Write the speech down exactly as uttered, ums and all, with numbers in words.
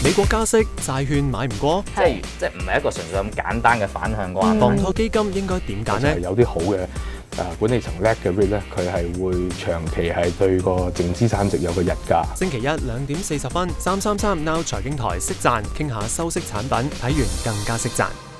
美國加息，債券買唔過， 即係即係唔係一個純粹咁簡單嘅反向關係。 房託基金應該點揀呢？ 有啲好嘅誒管理層叻嘅 REIT 咧，佢係會長期係對個淨資產值有個溢價。 星期一兩點四十分，三三三 Now 財經台識賺，傾下收息產品，睇完更加識賺。